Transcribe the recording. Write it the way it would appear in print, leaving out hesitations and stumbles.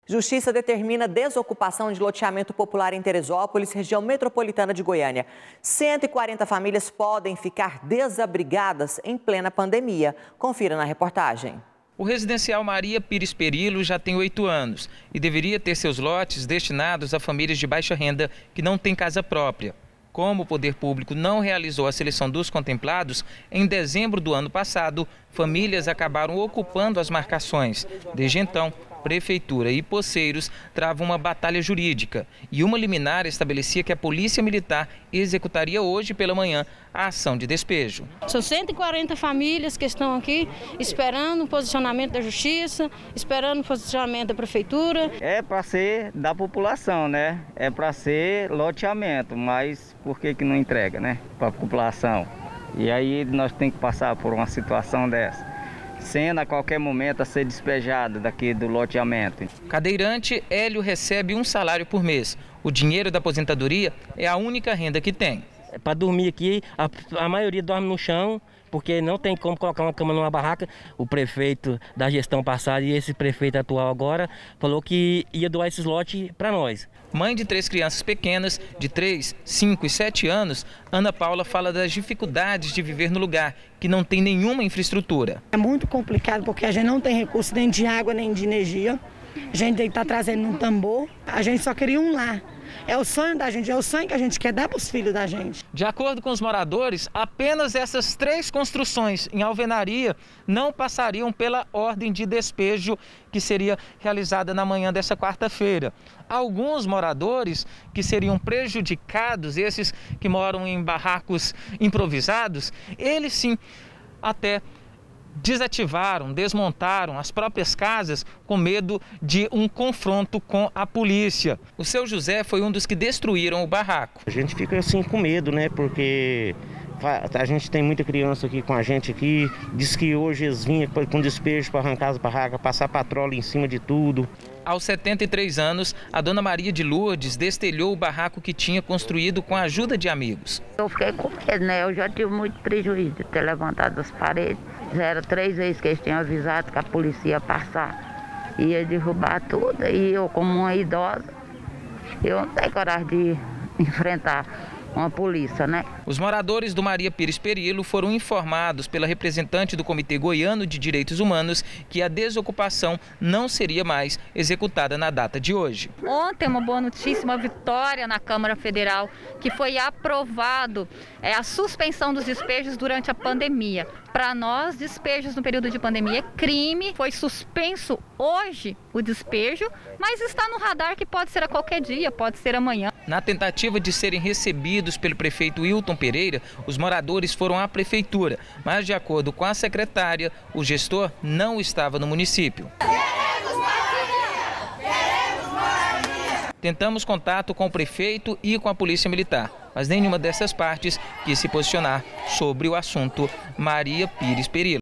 Justiça determina desocupação de loteamento popular em Teresópolis, região metropolitana de Goiânia. 140 famílias podem ficar desabrigadas em plena pandemia. Confira na reportagem. O residencial Maria Pires Perillo já tem 8 anos e deveria ter seus lotes destinados a famílias de baixa renda que não têm casa própria. Como o poder público não realizou a seleção dos contemplados, em dezembro do ano passado, famílias acabaram ocupando as marcações. Desde então, Prefeitura e poceiros travam uma batalha jurídica e uma liminar estabelecia que a Polícia Militar executaria hoje pela manhã a ação de despejo. São 140 famílias que estão aqui esperando o posicionamento da Justiça, esperando o posicionamento da Prefeitura. É para ser da população, né? É para ser loteamento, mas por que não entrega, né? Para a população. E aí nós temos que passar por uma situação dessa, sendo a qualquer momento a ser despejado daqui do loteamento. Cadeirante, Hélio recebe um salário por mês. O dinheiro da aposentadoria é a única renda que tem. Para dormir aqui, a maioria dorme no chão, porque não tem como colocar uma cama numa barraca. O prefeito da gestão passada e esse prefeito atual agora falou que ia doar esses lotes para nós. Mãe de 3 crianças pequenas, de 3, 5 e 7 anos, Ana Paula fala das dificuldades de viver no lugar, que não tem nenhuma infraestrutura. É muito complicado porque a gente não tem recurso nem de água nem de energia. A gente tem que estar trazendo um tambor. A gente só queria um lar. É o sonho da gente, é o sonho que a gente quer dar para os filhos da gente. De acordo com os moradores, apenas essas 3 construções em alvenaria não passariam pela ordem de despejo que seria realizada na manhã dessa quarta-feira. Alguns moradores que seriam prejudicados, esses que moram em barracos improvisados, eles sim até desativaram, desmontaram as próprias casas com medo de um confronto com a polícia. O seu José foi um dos que destruíram o barraco. A gente fica assim com medo, né? Porque a gente tem muita criança aqui com a gente aqui. Diz que hoje eles vinham com despejo para arrancar as barracas, passar patrola em cima de tudo. Aos 73 anos, a dona Maria de Lourdes destelhou o barraco que tinha construído com a ajuda de amigos. Eu fiquei com medo, né? Eu já tive muito prejuízo de ter levantado as paredes. Já era 3 vezes que eles tinham avisado que a polícia ia passar, ia derrubar tudo. E eu, como uma idosa, eu não tenho coragem de enfrentar uma polícia, né? Os moradores do Maria Pires Perillo foram informados pela representante do Comitê Goiano de Direitos Humanos que a desocupação não seria mais executada na data de hoje. Ontem, uma boa notícia, uma vitória na Câmara Federal, que foi aprovado a suspensão dos despejos durante a pandemia. Para nós, despejos no período de pandemia é crime. Foi suspenso hoje o despejo, mas está no radar que pode ser a qualquer dia, pode ser amanhã. Na tentativa de serem recebidos pelo prefeito Wilton Pereira, os moradores foram à prefeitura, mas de acordo com a secretária, o gestor não estava no município. Tentamos contato com o prefeito e com a Polícia Militar, mas nenhuma dessas partes quis se posicionar sobre o assunto Maria Pires Perillo.